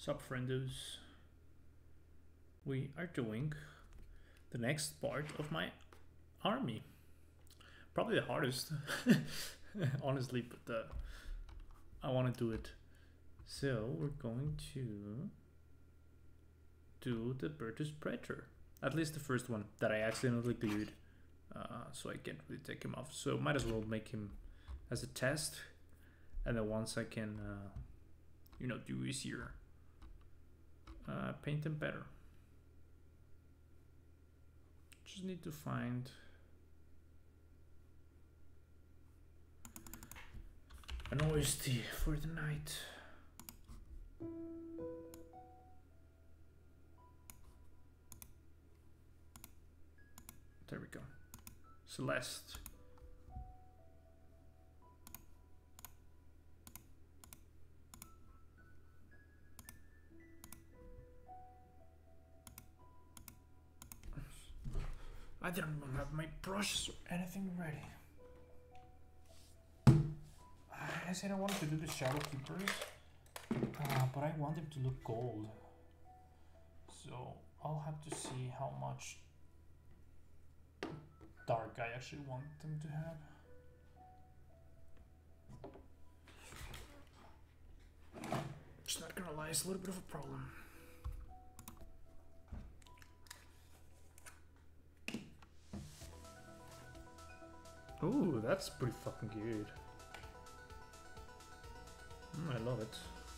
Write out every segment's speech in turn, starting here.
Sup friendos, we are doing the next part of my army. Probably the hardest, honestly, but I want to do it. So we're going to do the Bertus Praetor. At least the first one that I accidentally glued, so I can't really take him off. So might as well make him as a test, and then once I can, you know, do easier, paint them better. Just need to find an OST for the night. There we go. Celeste. I didn't even have my brushes or anything ready. I said I wanted to do the Shadow Keepers, but I want them to look gold. So I'll have to see how much dark I actually want them to have. Just not gonna lie, it's a little bit of a problem. Ooh, that's pretty fucking good. I love it.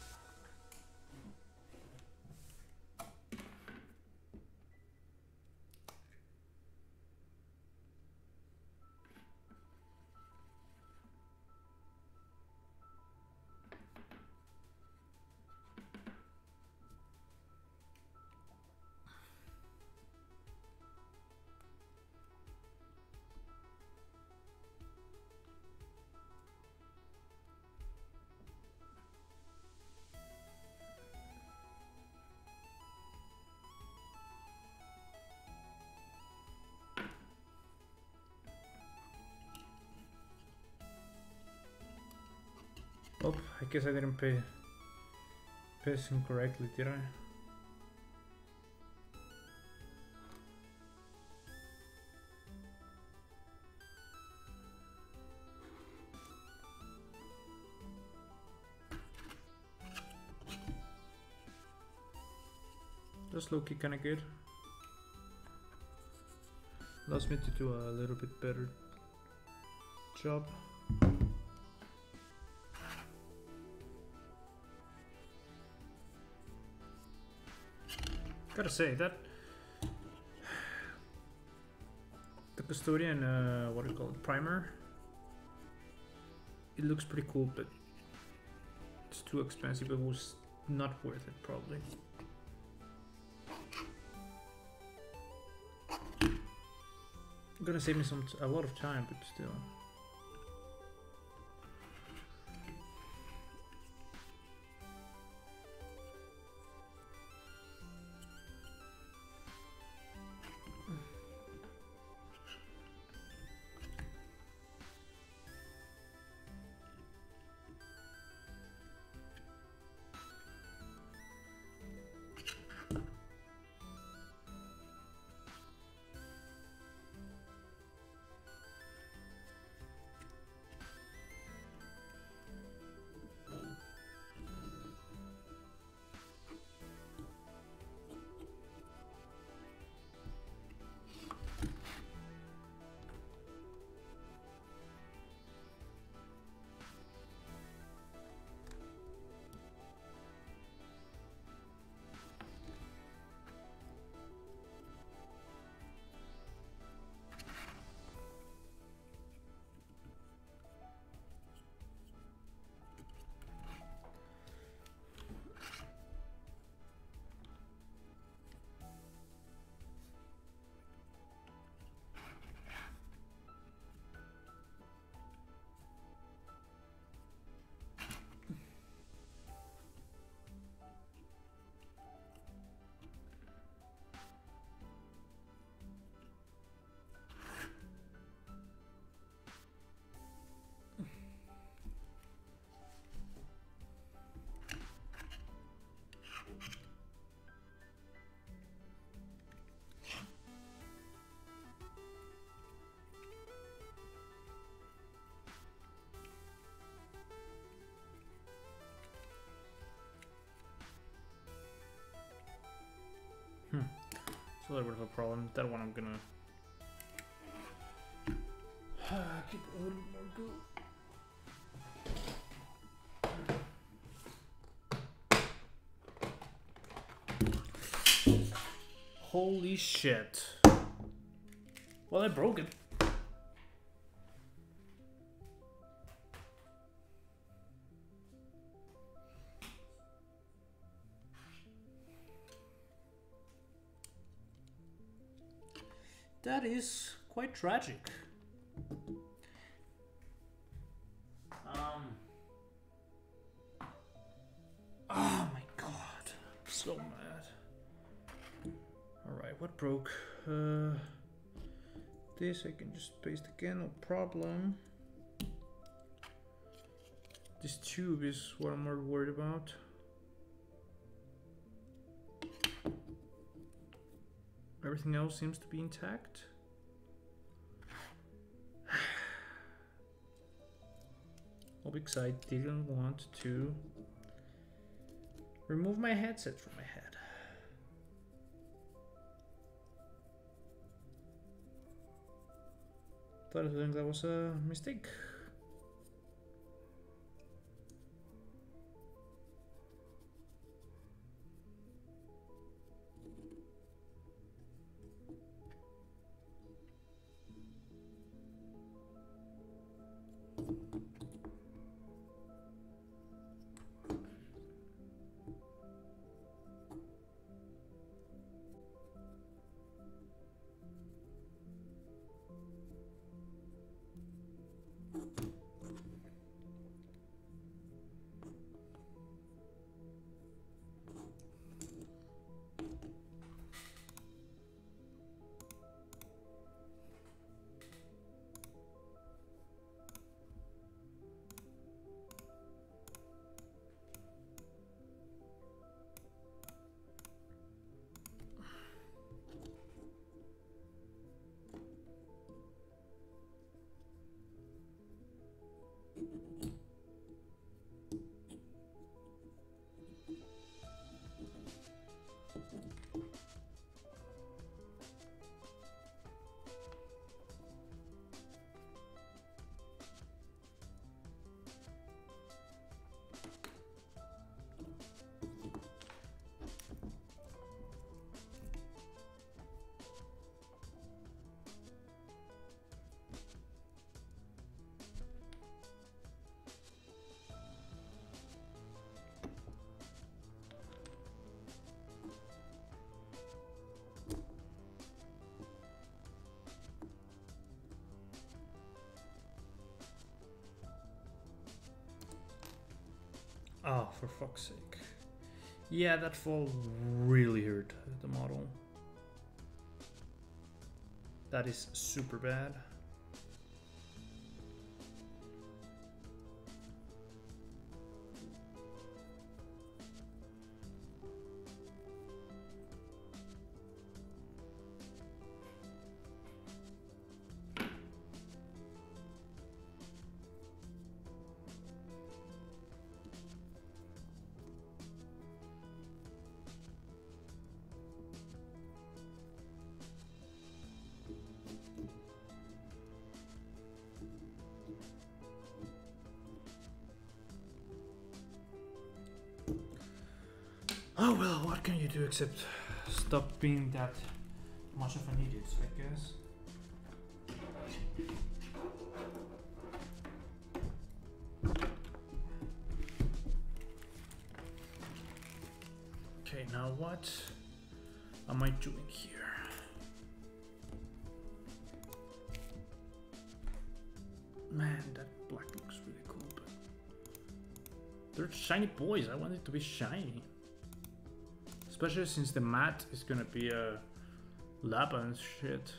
Oh, I guess I didn't paste him correctly, did I? That's low-key kinda good. Allows me to do a little bit better job. Gotta say that the Custodian, what do you call it, primer, it looks pretty cool, but it's too expensive. It was not worth it, probably. Gonna save me a lot of time, but still. a little bit of a problem. That one I'm gonna keep a little more glue. Holy shit. Well, I broke it. That is quite tragic. Oh my god, so mad. Alright, what broke? This I can just paste again, no problem. This tube is what I'm more worried about. Everything else seems to be intact. All because I didn't want to remove my headset from my head. Thought I think that was a mistake. Oh, for fuck's sake. Yeah, that fall really hurt the model. That is super bad. Oh well, what can you do except stop being that much of an idiot, I guess. Okay, now what am I doing here? Man, that black looks really cool, but they're shiny boys. I want it to be shiny. Especially since the mat is gonna be a lava and shit.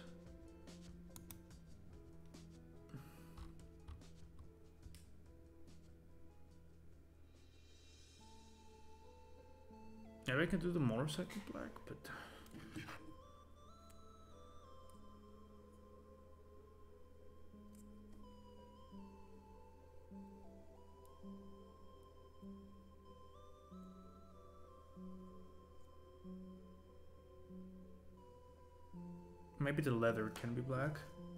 Yeah, I can do the motorcycle black, but Maybe the leather can be black.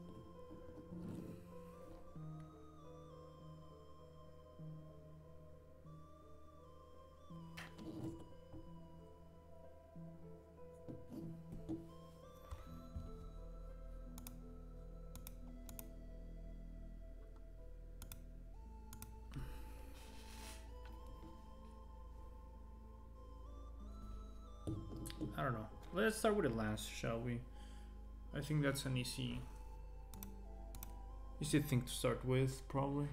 I don't know. Let's start with the last, shall we? I think that's an easy thing to start with, probably.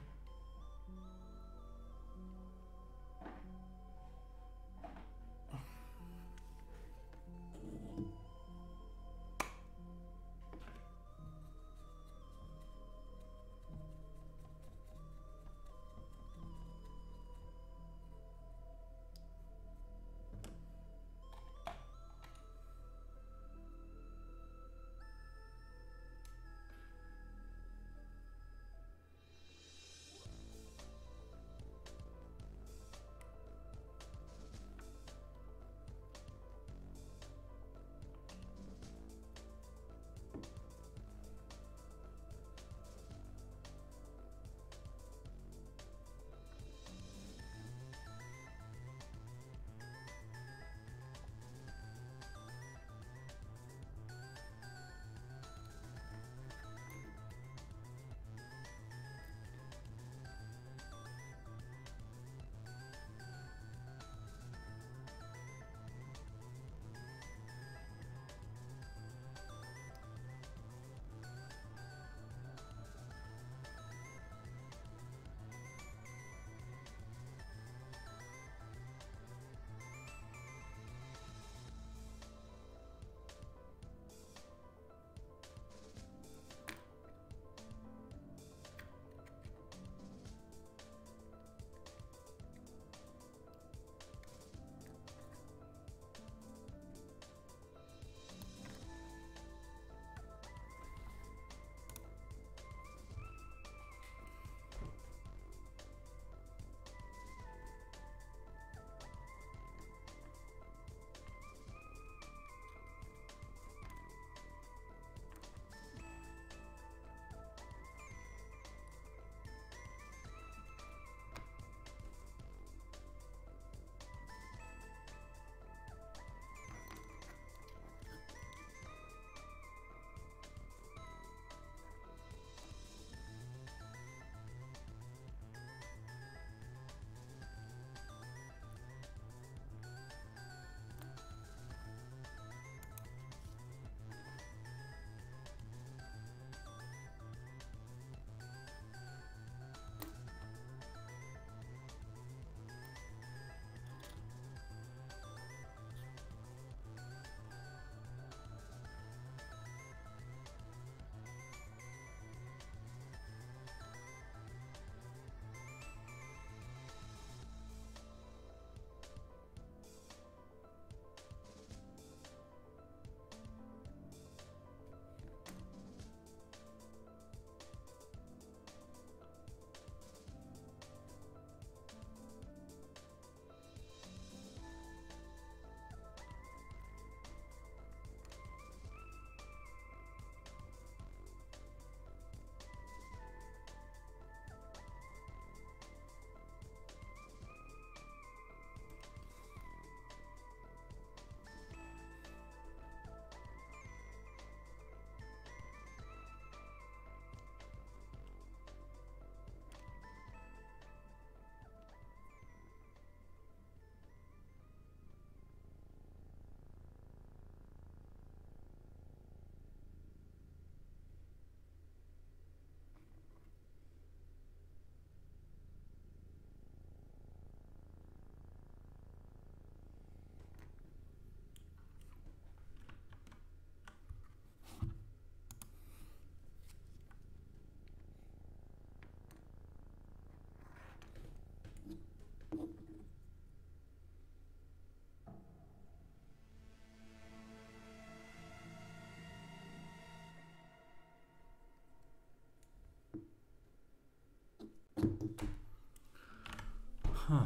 Huh.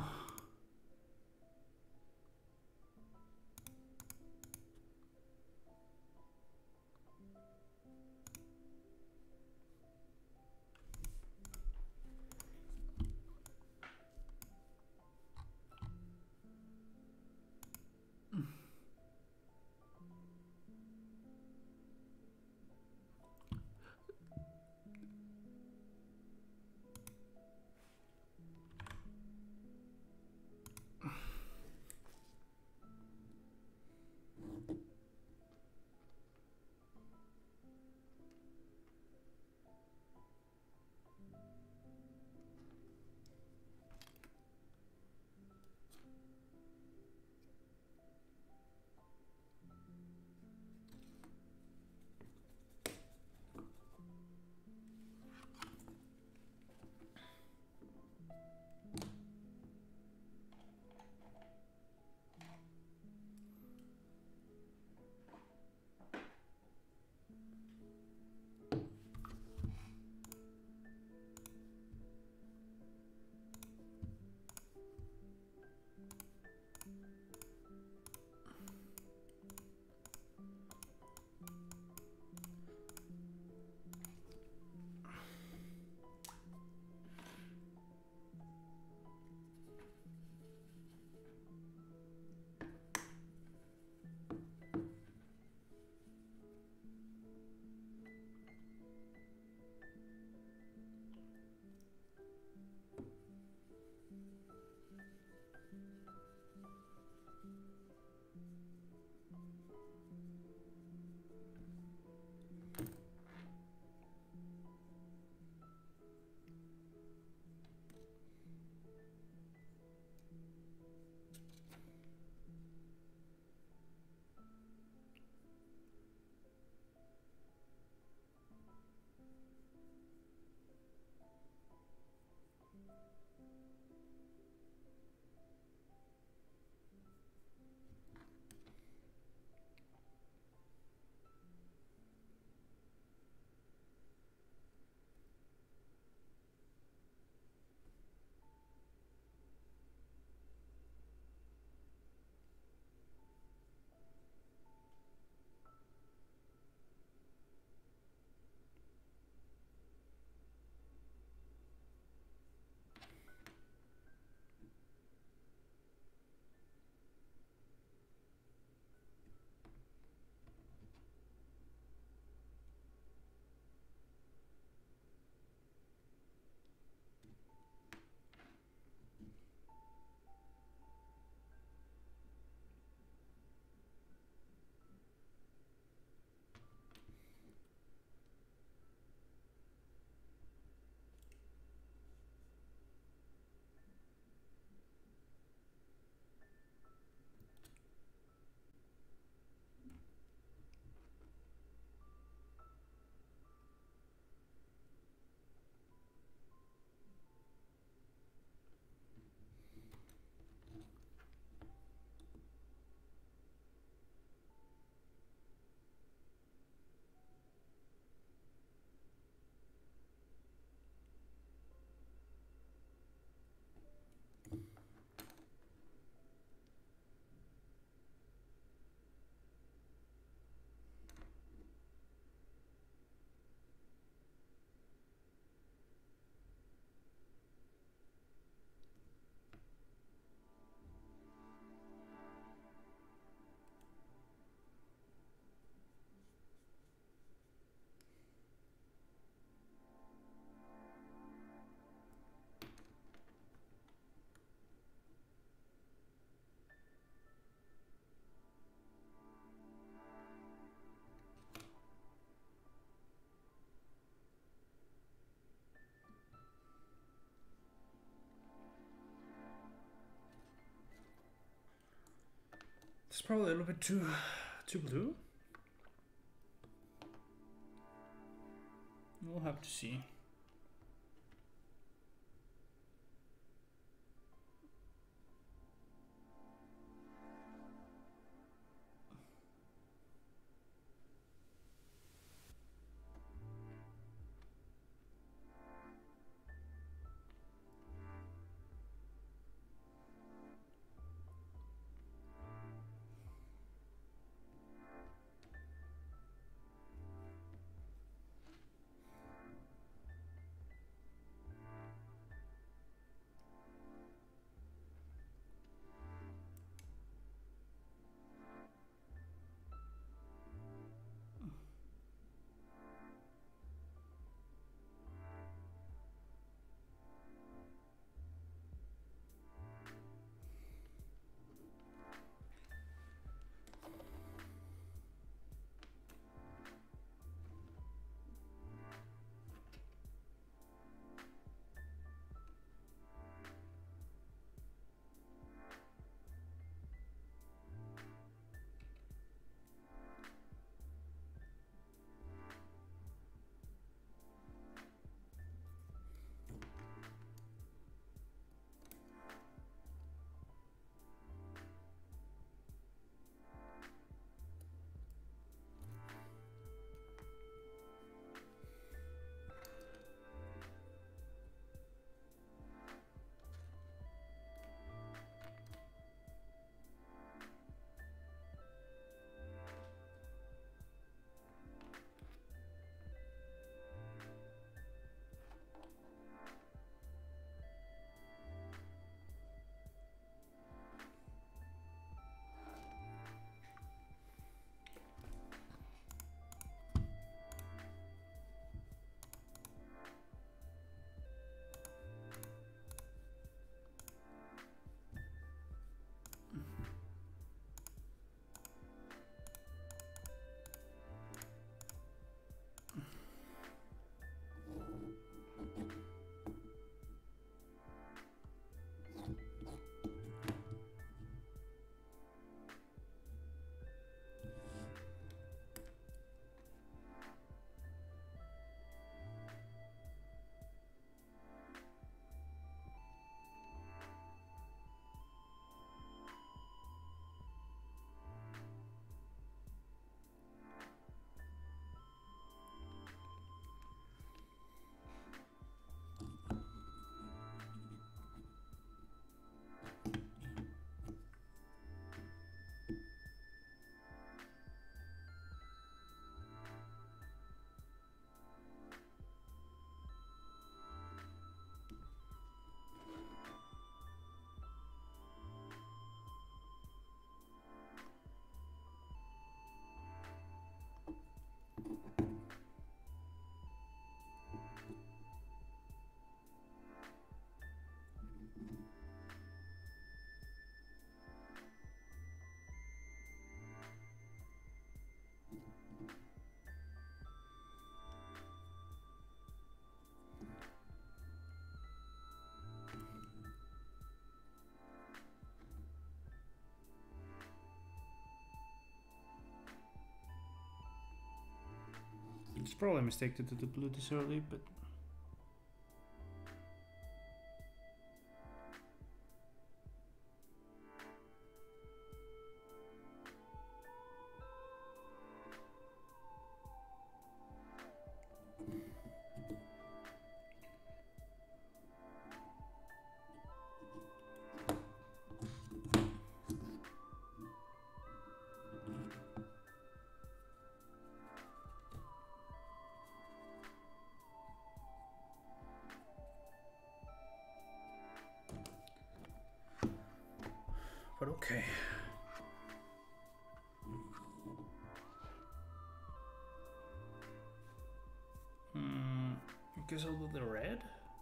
It's probably a little bit too blue. We'll have to see. It's probably a mistake to do the blue this early, but okay. I guess I'll do the red.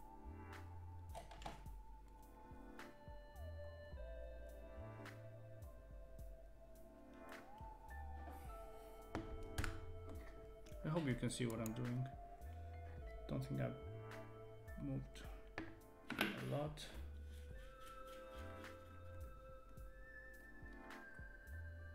I hope you can see what I'm doing. Don't think I've moved a lot.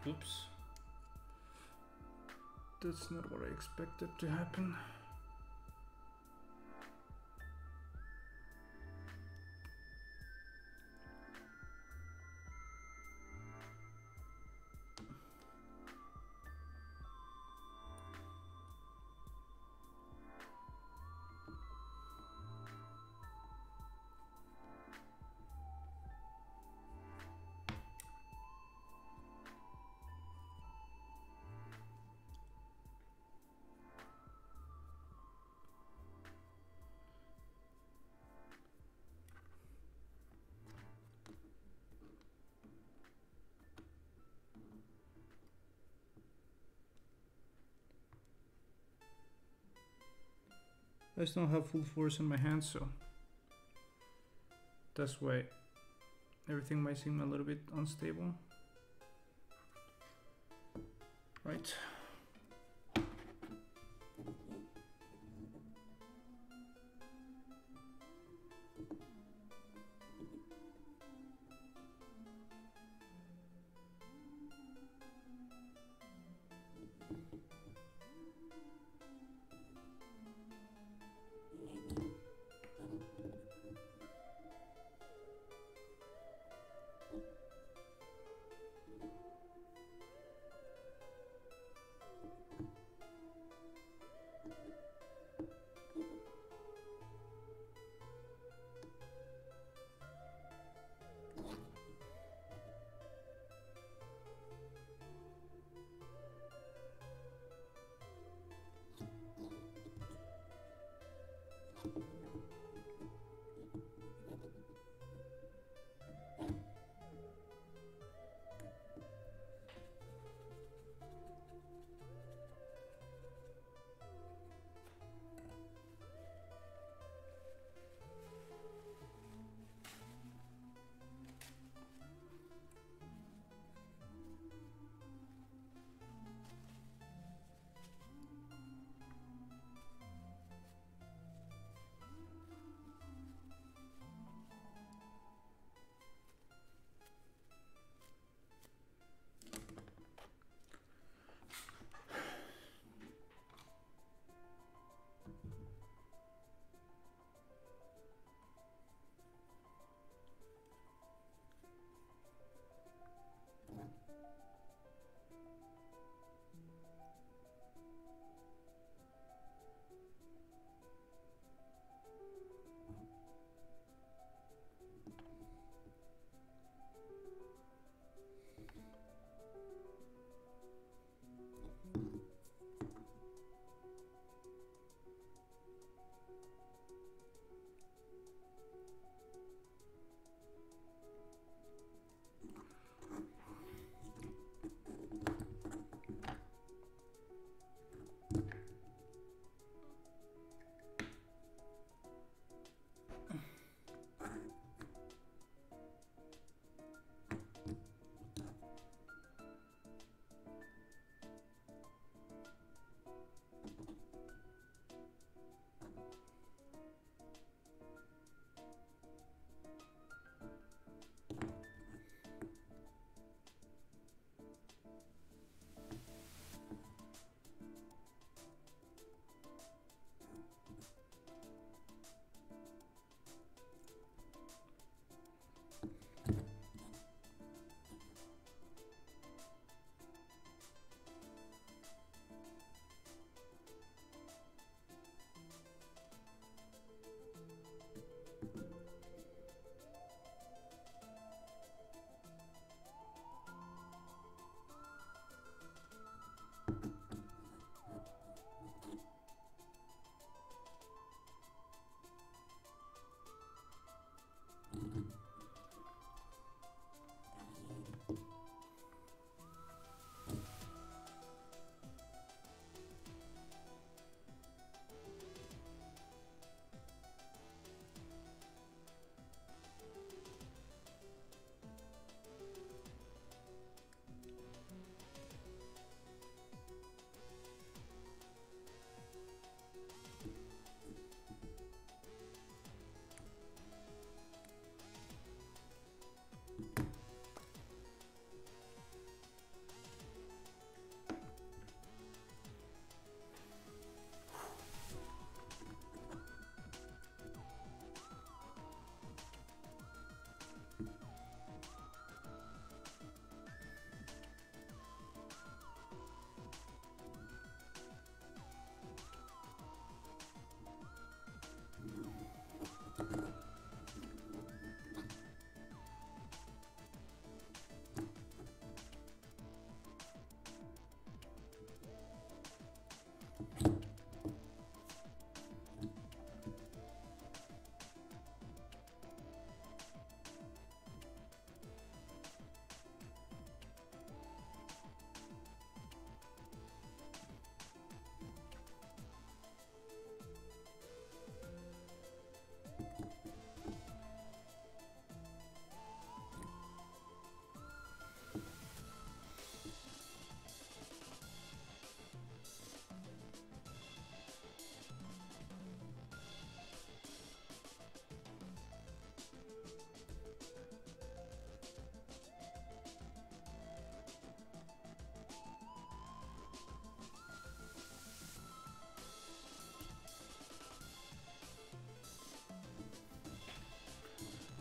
Oops. That's not what I expected to happen. I still don't have full force in my hands, so that's why everything might seem a little bit unstable. Right.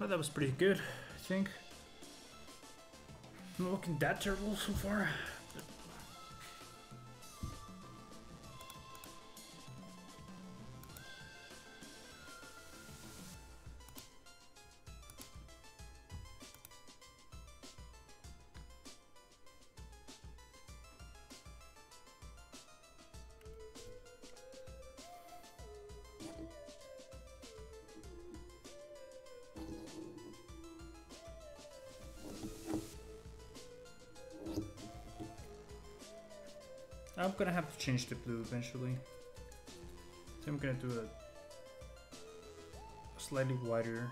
Well, that was pretty good, I think. Not looking that terrible so far. I'm gonna have to change the blue eventually. So I'm gonna do a slightly wider.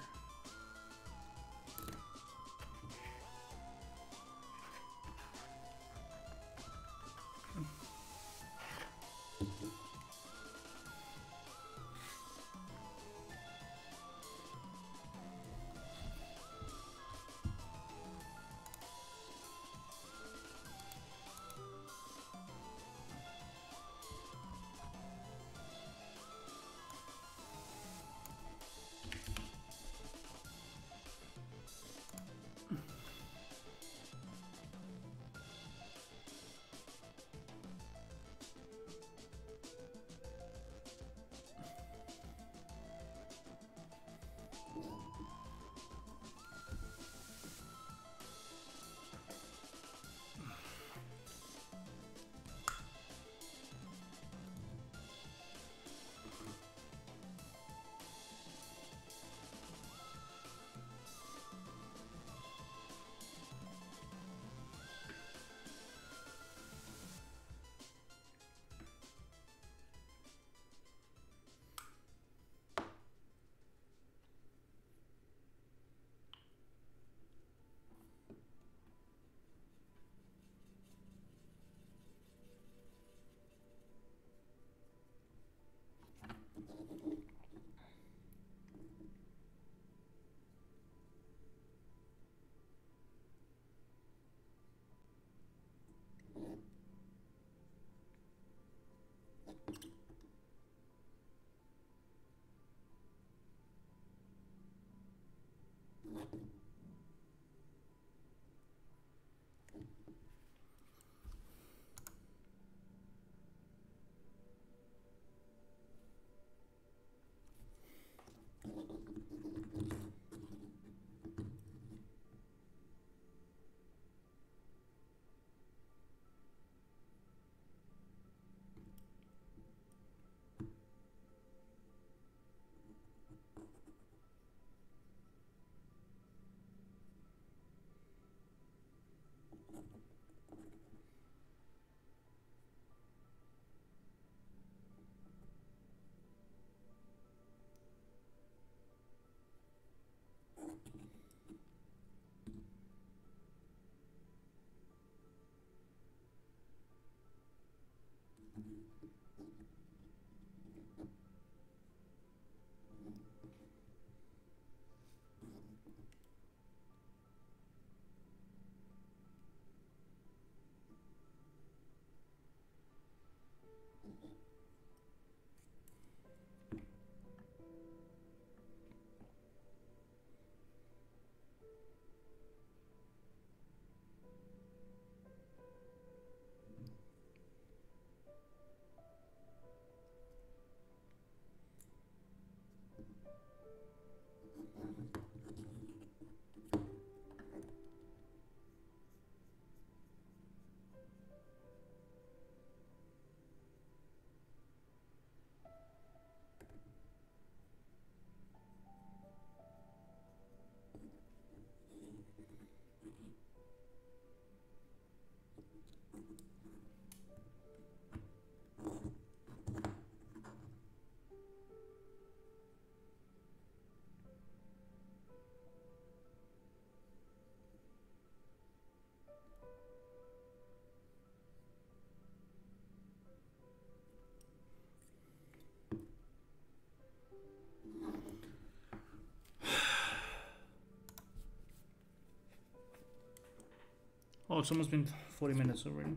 Oh, it's almost been 40 minutes already.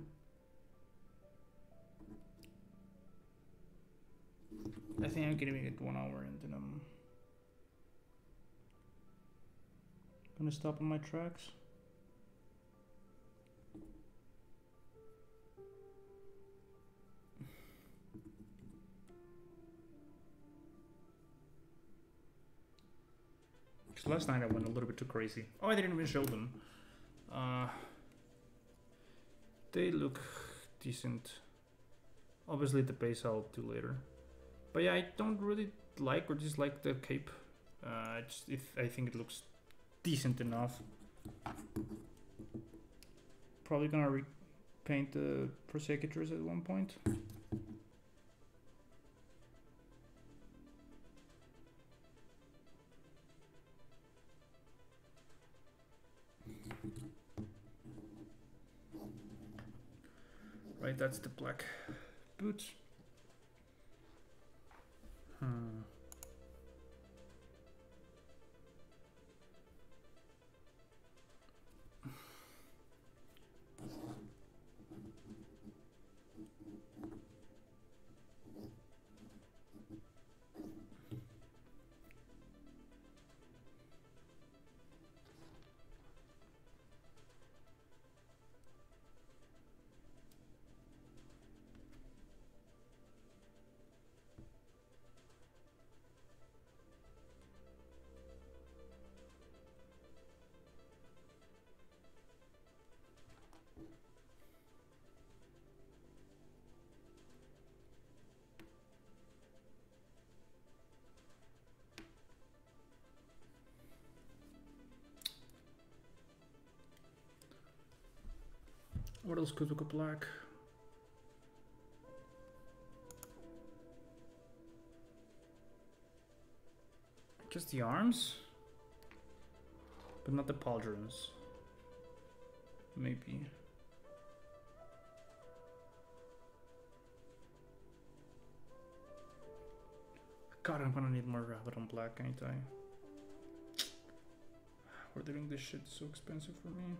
I think I'm gonna make it 1 hour and then gonna stop on my tracks. Because last night I went a little bit too crazy. Oh, I didn't even show them. They look decent. Obviously the base I'll do later. But yeah, I don't really like or dislike the cape. I think it looks decent enough. Probably gonna repaint the prosecutors at one point. Right, that's the black boots. What else could look a black? Just the arms, but not the pauldrons. Maybe. God, I'm gonna need more rabbit on black, ain't I? Ordering this shit is so expensive for me.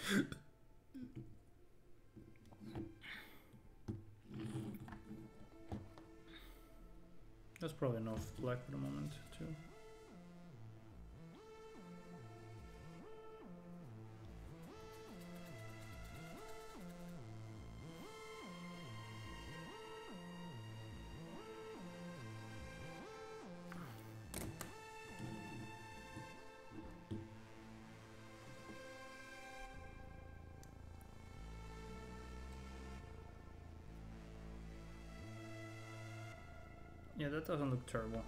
That's probably enough black for the moment too. Yeah, that doesn't look terrible.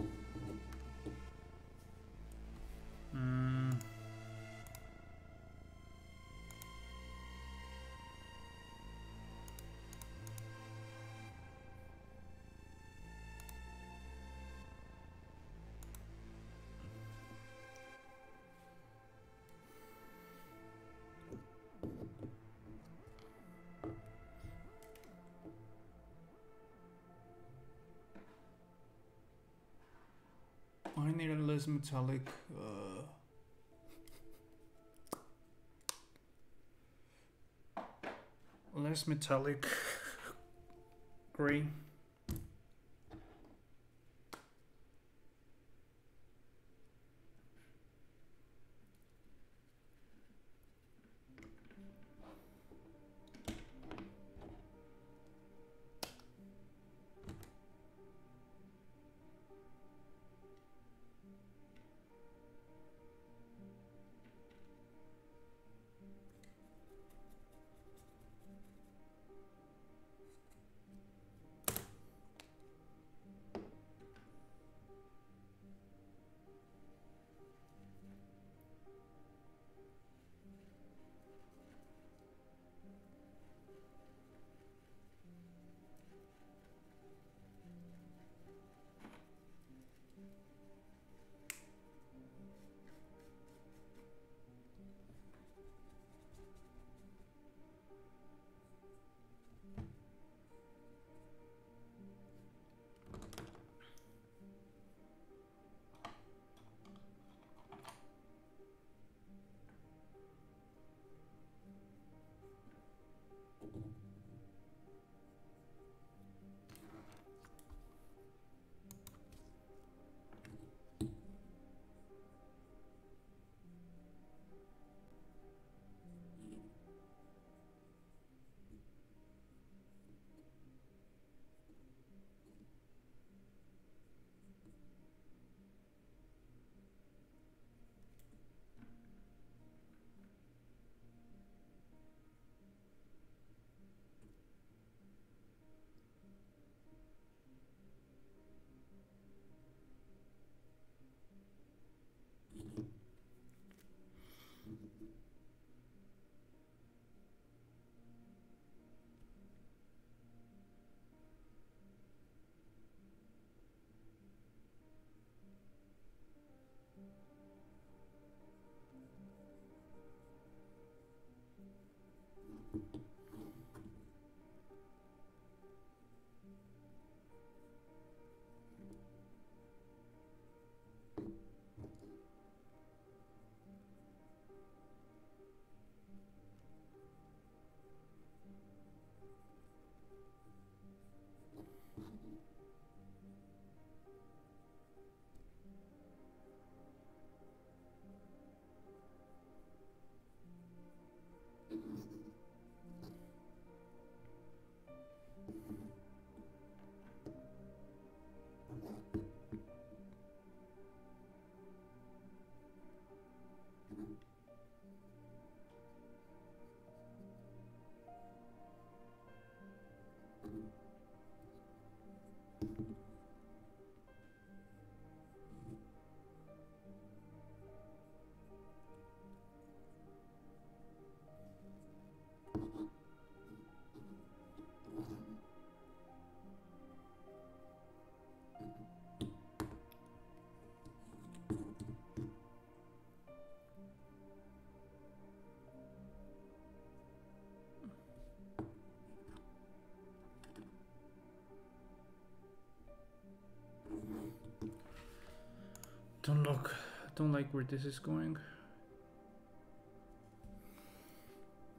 I need a less metallic gray. Don't like where this is going.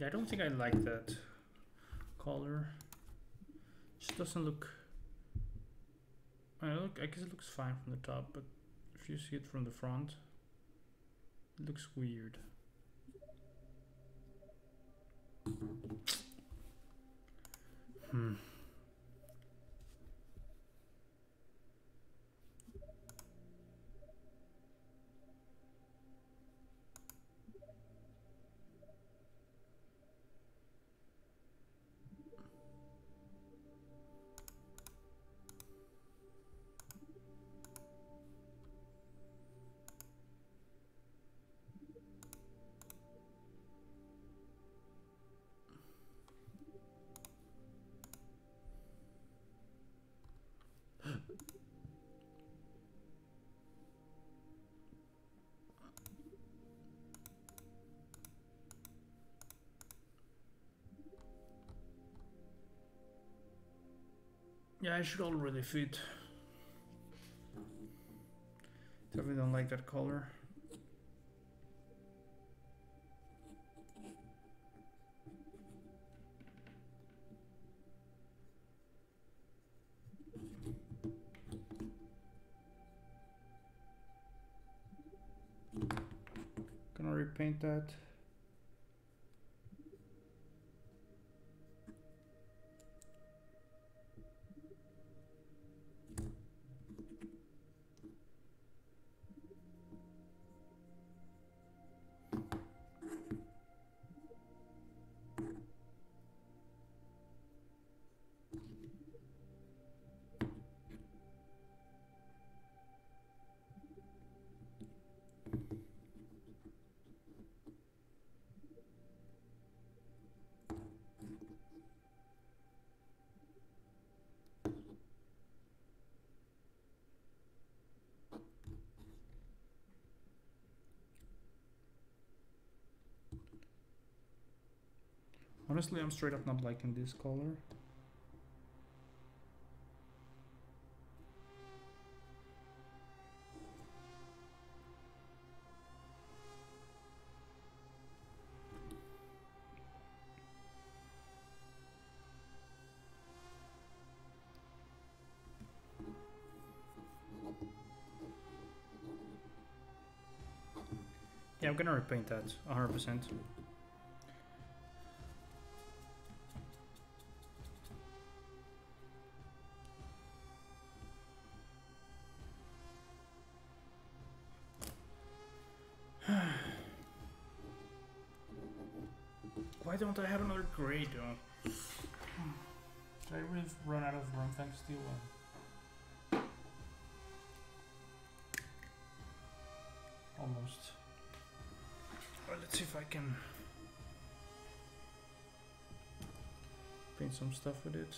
Yeah, I don't think I like that color. Just doesn't look. I guess it looks fine from the top, but if you see it from the front, it looks weird. Yeah, I should already fit. Definitely don't like that color. Gonna repaint that. Honestly, I'm straight up not liking this color. Yeah, I'm gonna repaint that 100%. Why don't I have another gray though? Did I really run out of Rumfang steel? Almost. Well, let's see if I can paint some stuff with it.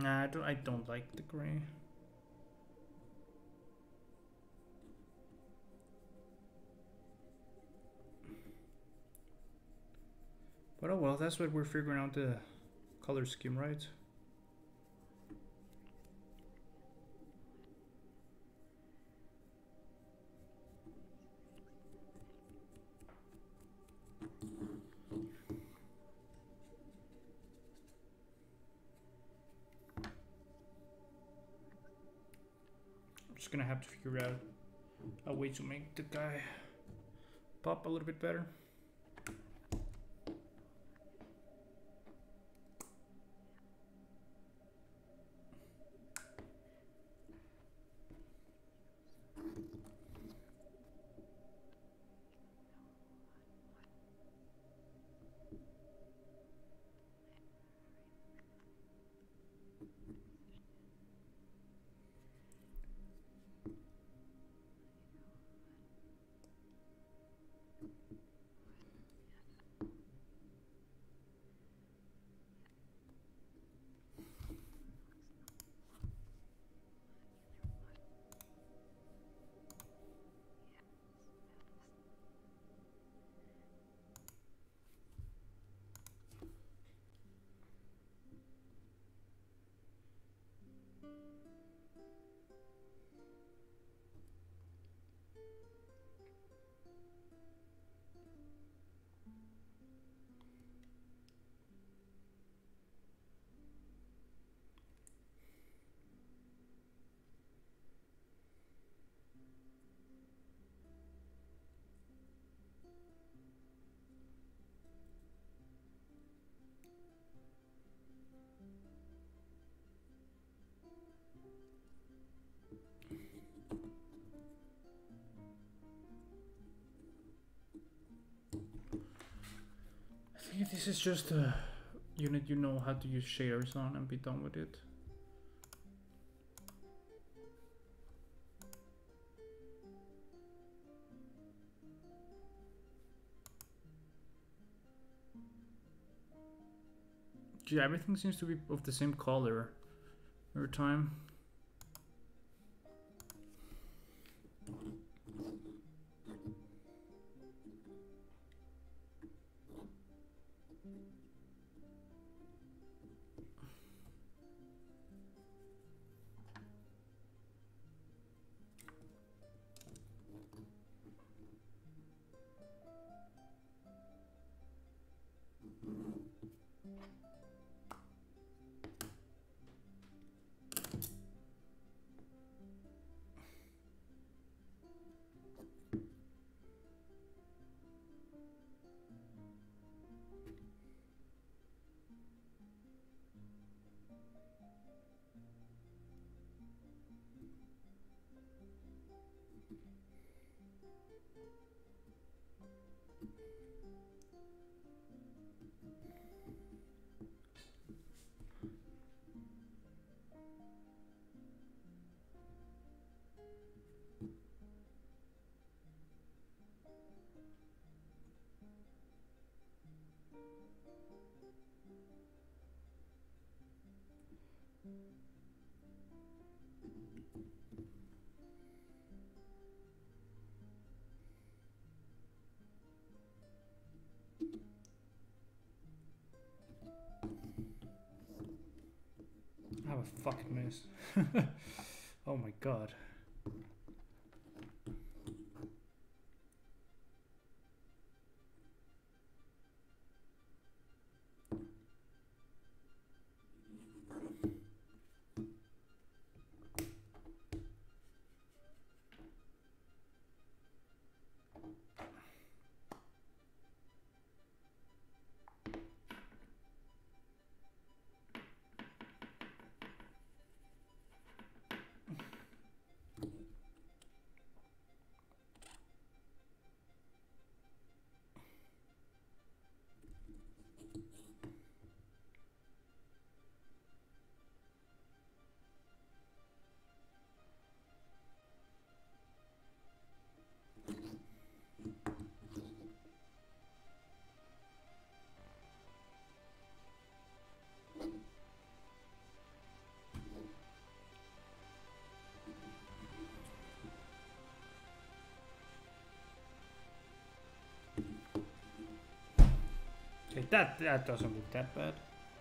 Nah, I don't like the gray. But oh well, that's what we're figuring out the color scheme, right? I'm just gonna have to figure out a way to make the guy pop a little bit better. I think this is just a unit you know how to use shaders on and be done with it. Yeah, everything seems to be of the same color every time. I have a fucking mess. Oh my god. Okay, that doesn't look that bad.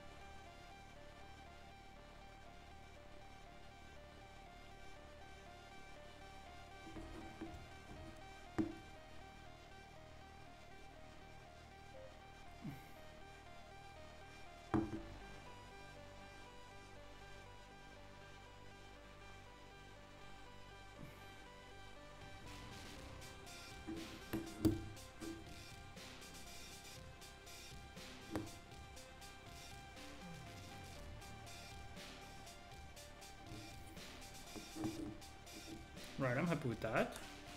Right, I'm happy with that.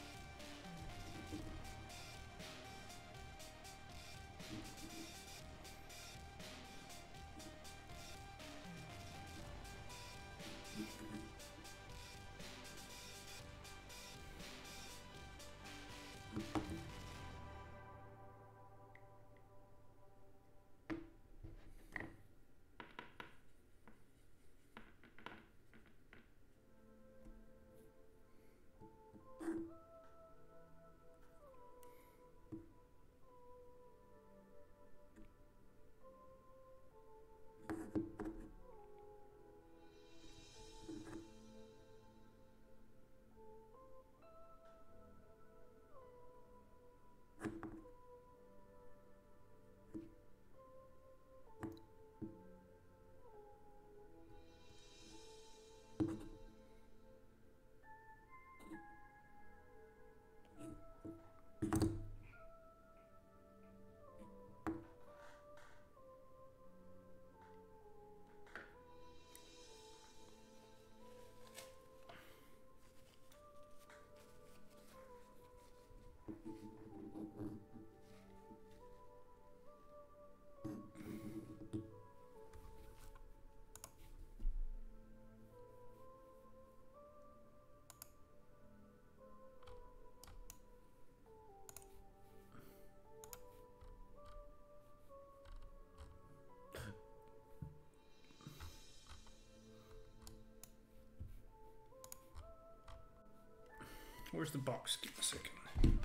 Where's the box? Give me a second.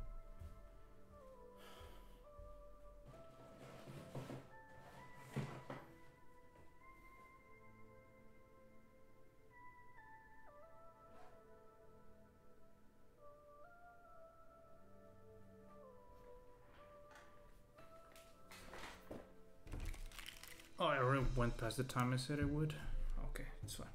Oh, I already went past the time I said I would. Okay, it's fine.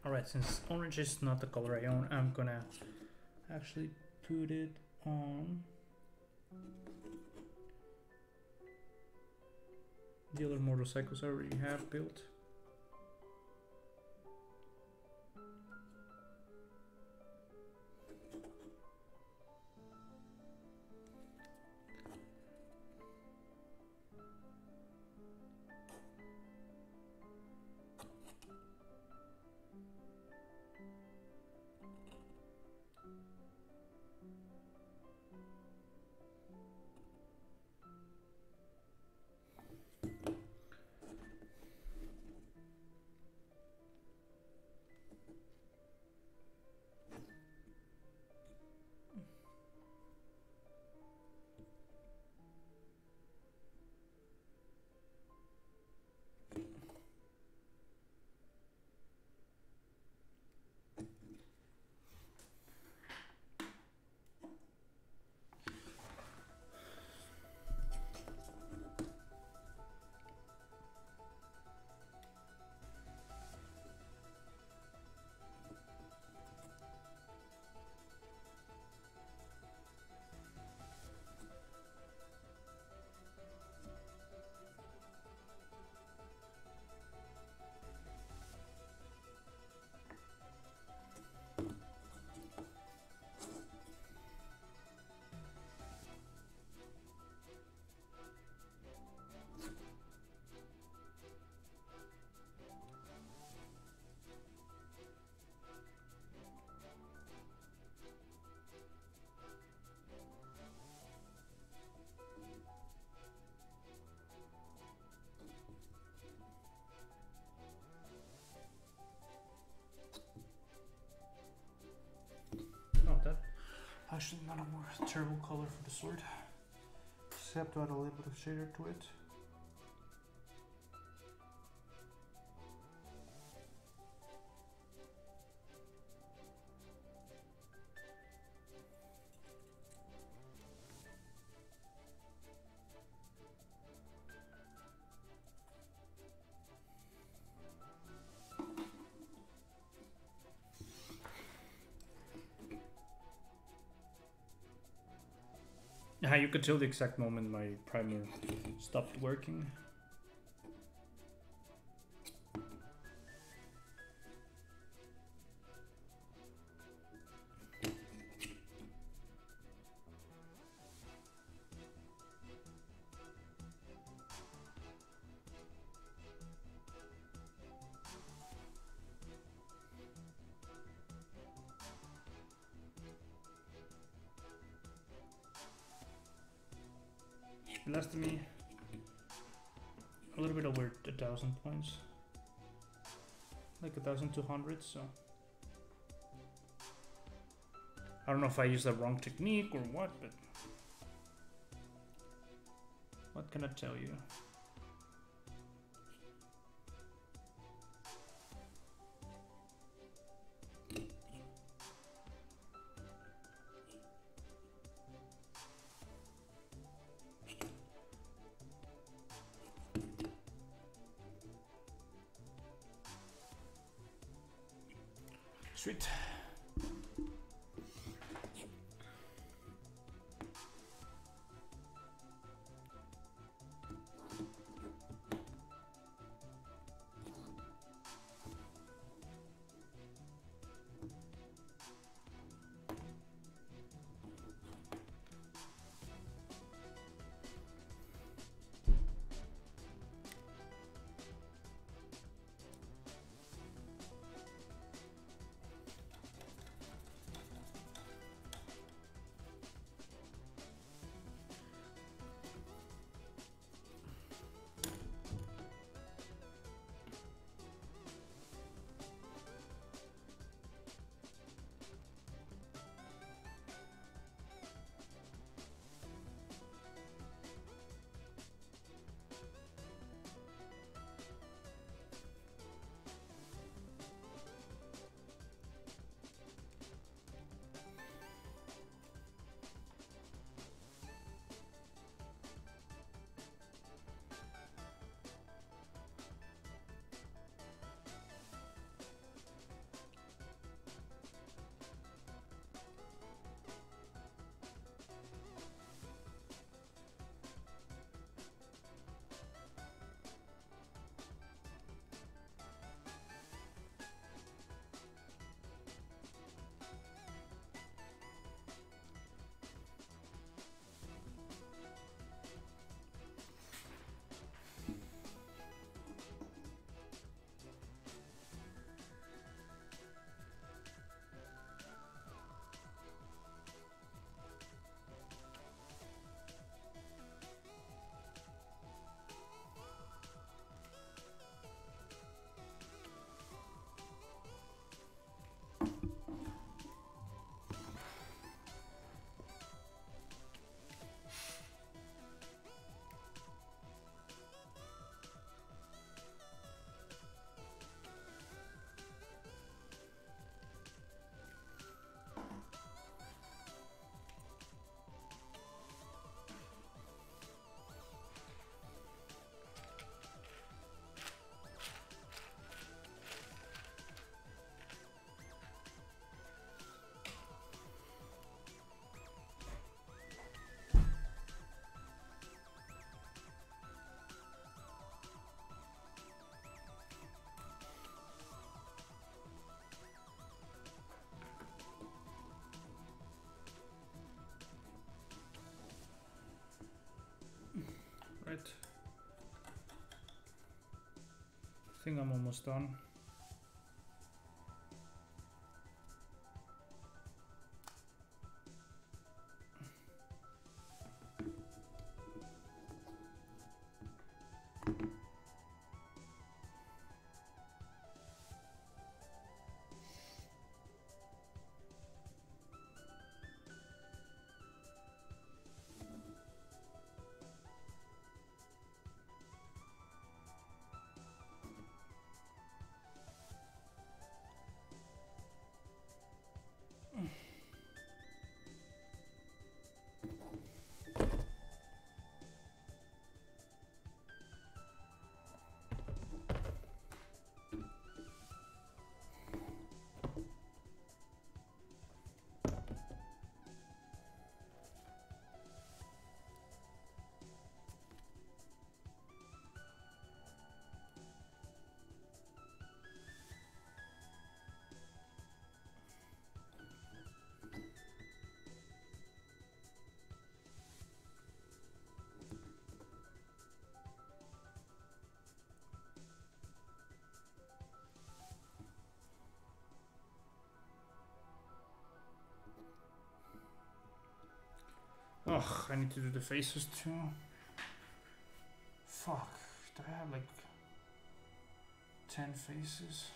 Alright, since orange is not the color I own, I'm gonna actually put it on the other motorcycles I already have built. Oh, that actually not a more terrible color for the sword. Just have to add a little bit of shader to it. Yeah, you could tell the exact moment my primer stopped working. It lasted me a little bit over 1,000 points, like 1,200. So I don't know if I used the wrong technique or what, but what can I tell you? Sweet. think I'm almost done. Ugh, I need to do the faces too. Fuck, do I have like 10 faces?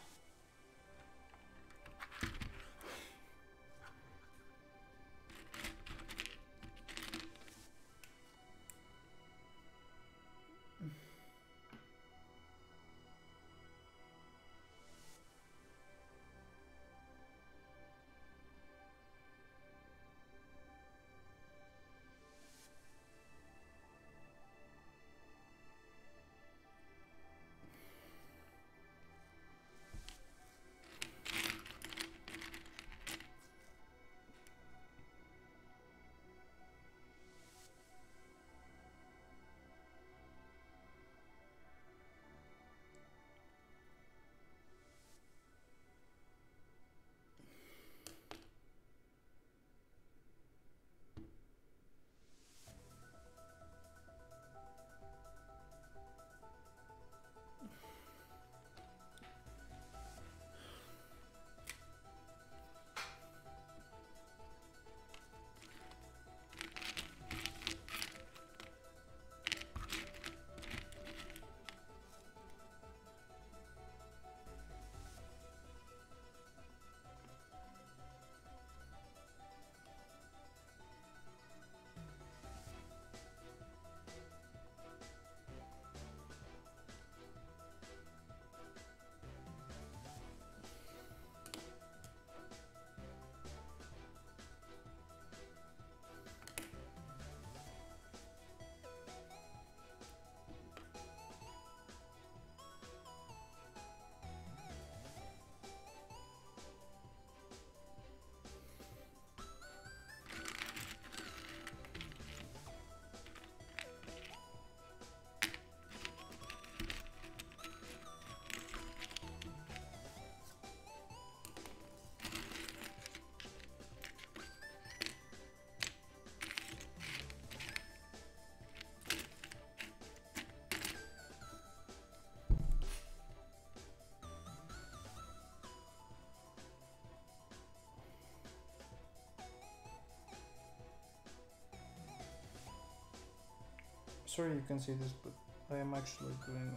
Sorry you can see this, but I am actually doing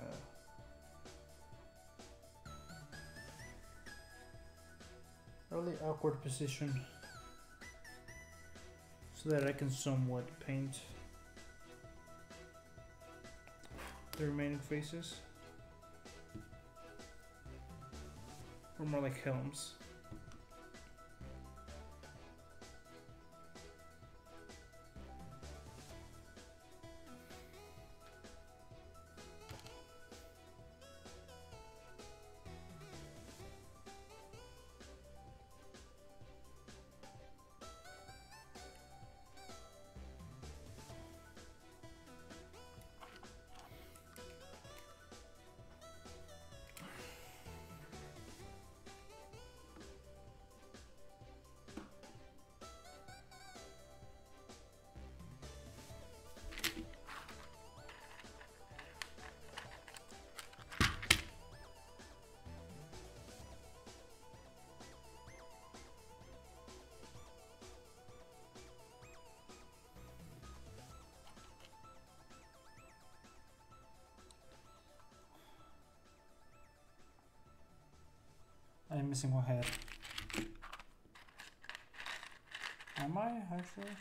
a really awkward position so that I can somewhat paint the remaining faces, or more like helms. I'm missing one head. Am I actually?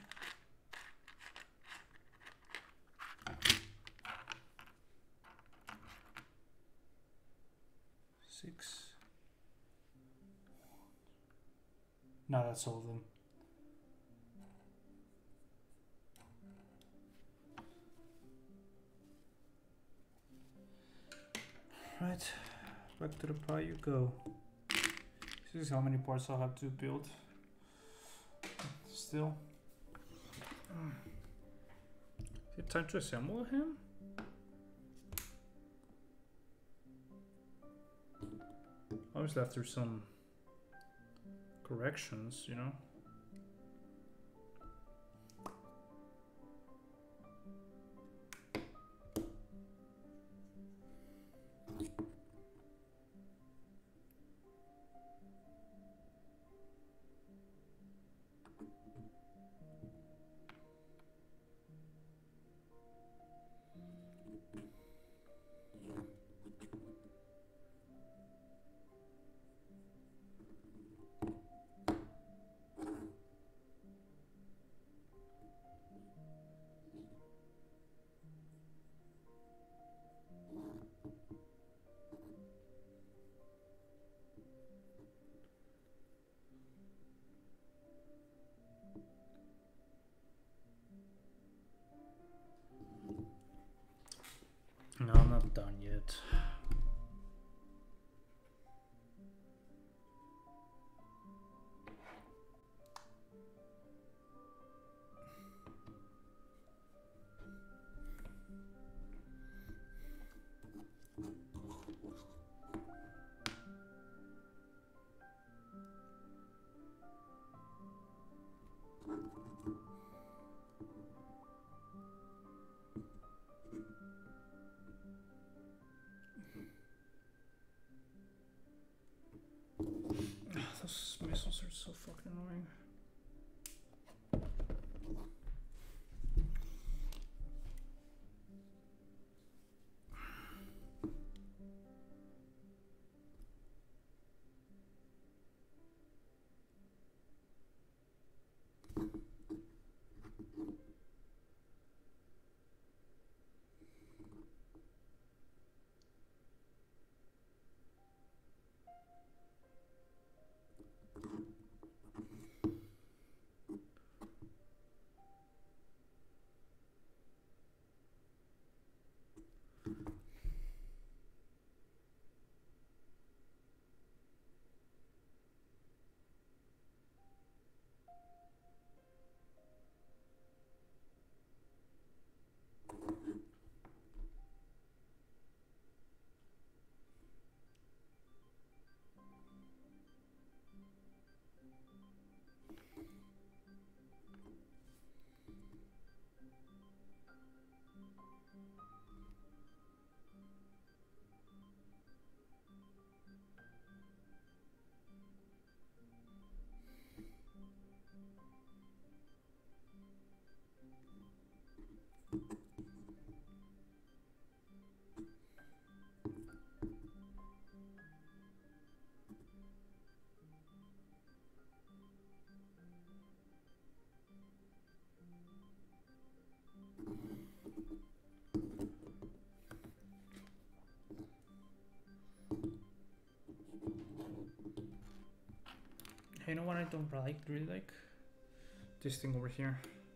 Six. No, that's all of them. Right, back to the pie you go. This is how many parts I'll have to build. Still. Is it time to assemble him? Obviously after some corrections, you know. No, I'm not done yet. Those missiles are so fucking annoying. Hey, you know what I don't really like? This thing over here.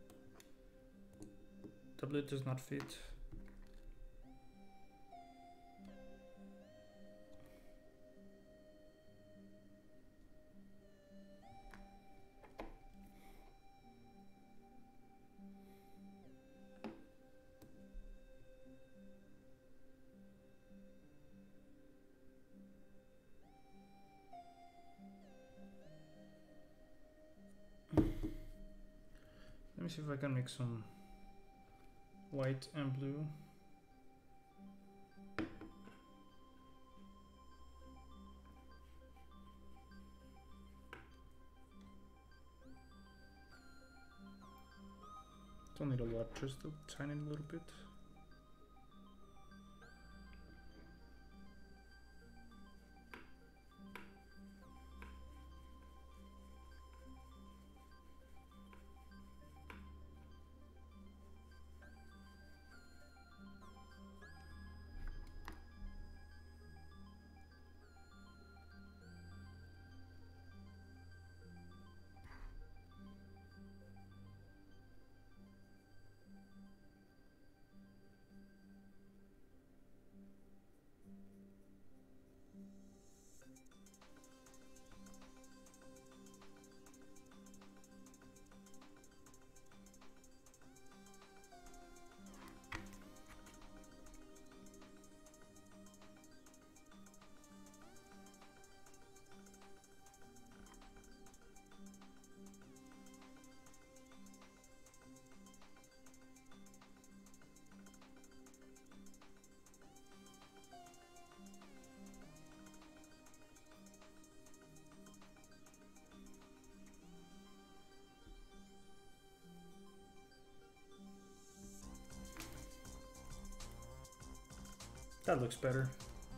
W does not fit. Let me see if I can make some white and blue. Don't need a lot, just a tiny little bit. That looks better.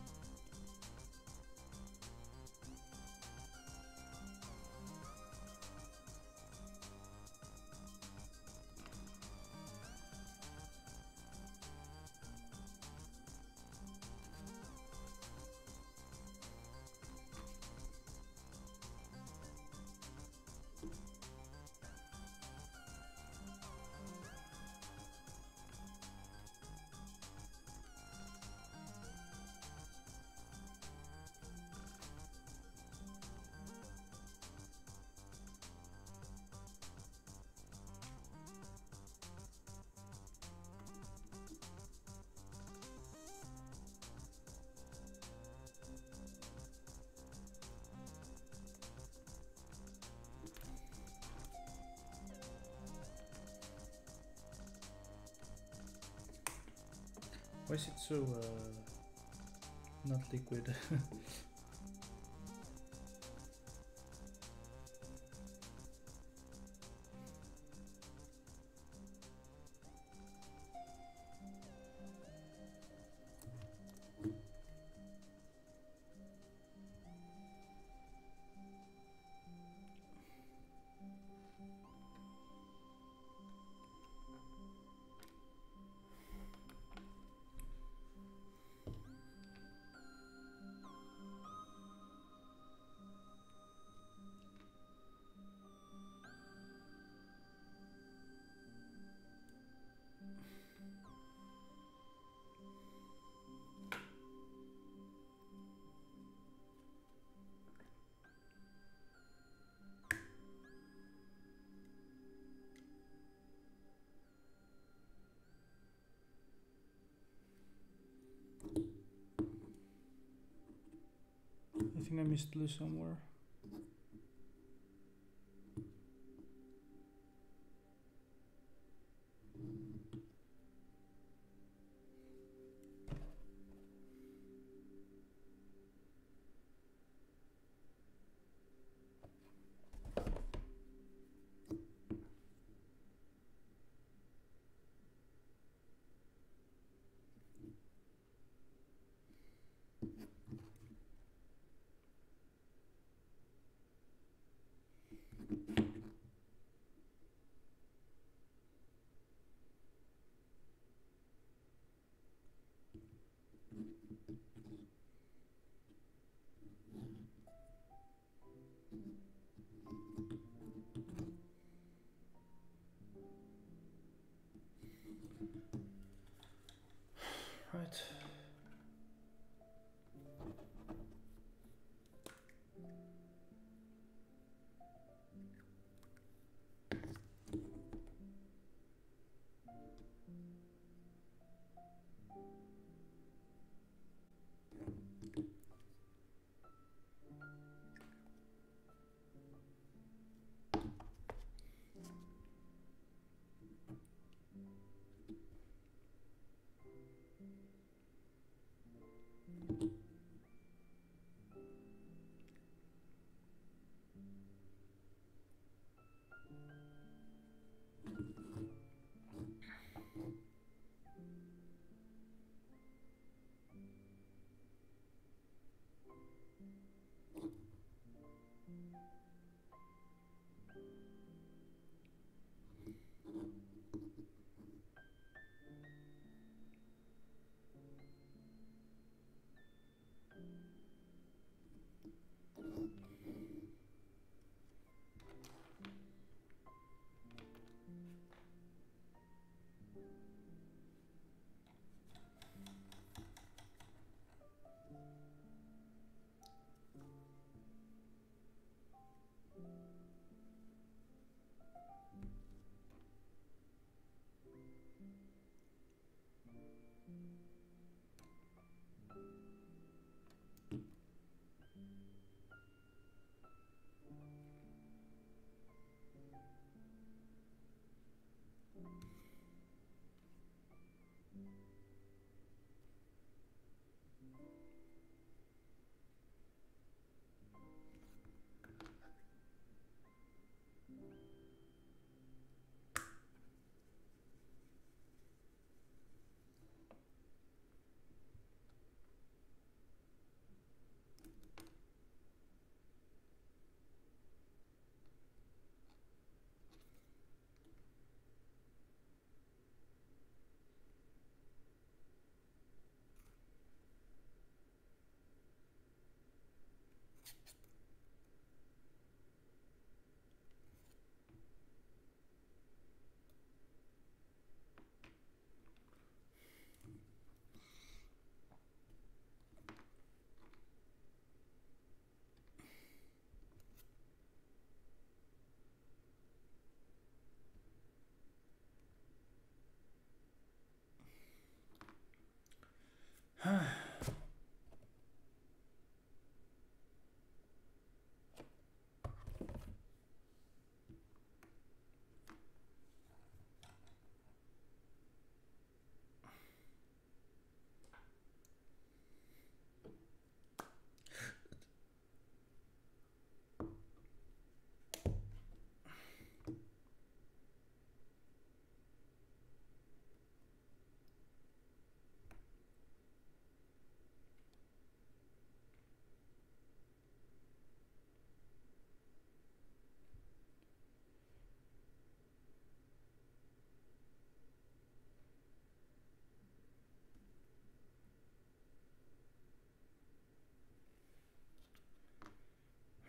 Why is it so not liquid? I think I missed blue somewhere.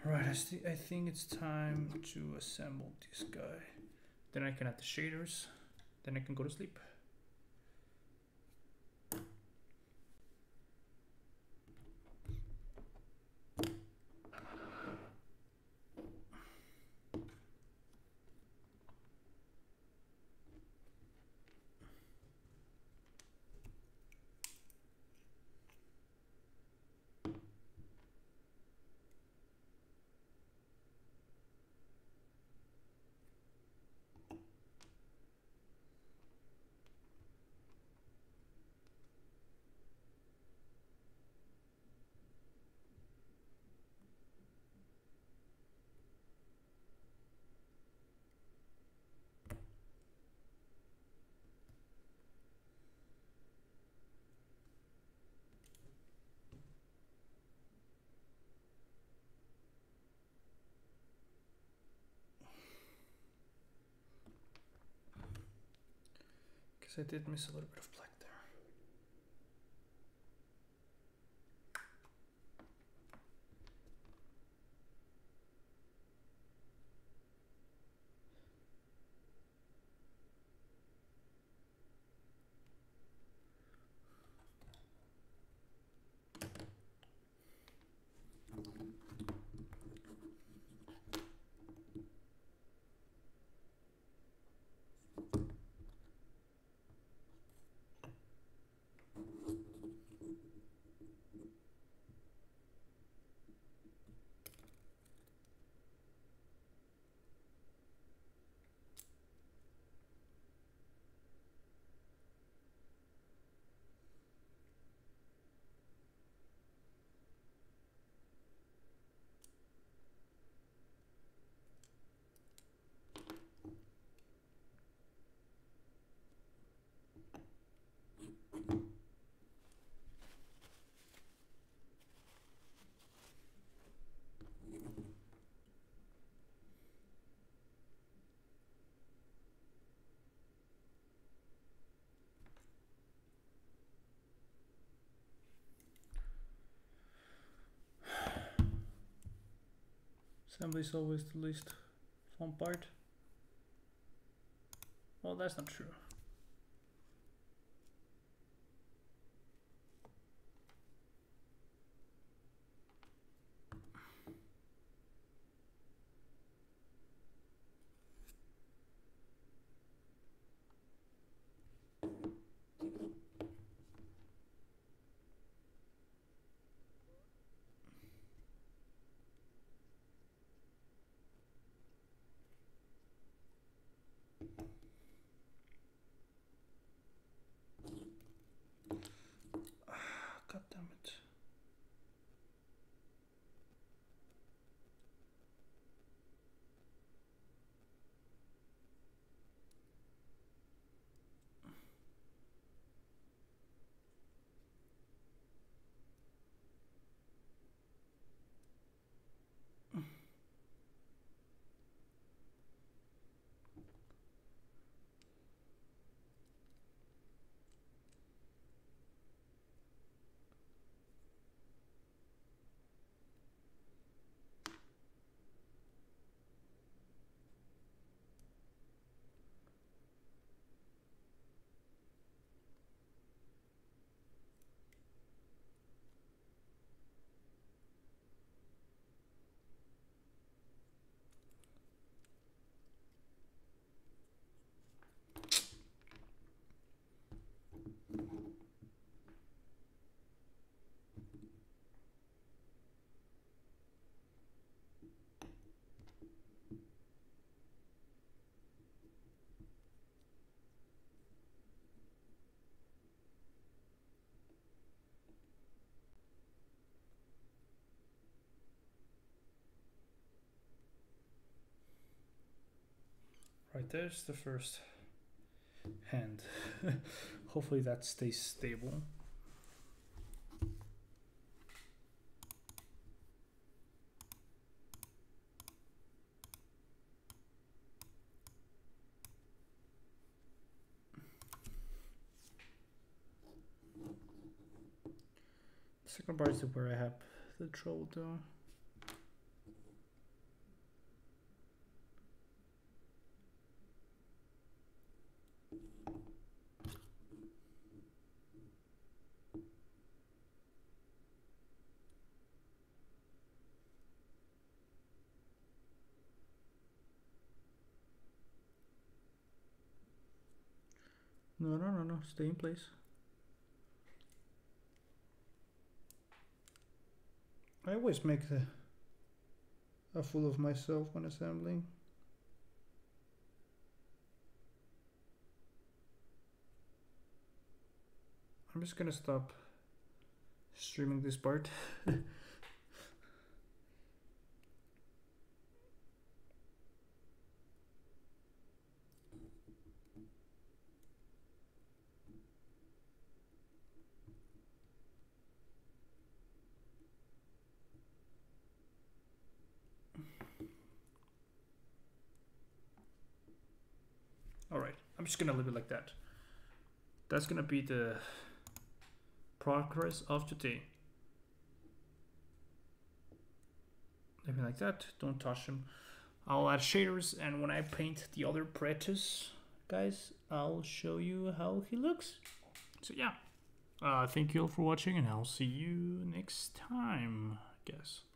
Right, I think it's time to assemble this guy. Then I can add the shaders. Then I can go to sleep. I did miss a little bit of black there. Assembly is always the least fun part. Well, that's not true. God damn it. Right, there's the first hand. Hopefully that stays stable. The second part is where I have the trouble though. No, stay in place. I always make a fool of myself when assembling. I'm just gonna stop streaming this part. Alright, I'm just gonna leave it like that. That's gonna be the progress of today. Leave it like that, don't touch them. I'll add shaders, and when I paint the other Pretus, guys, I'll show you how he looks. So yeah, thank you all for watching, and I'll see you next time, I guess.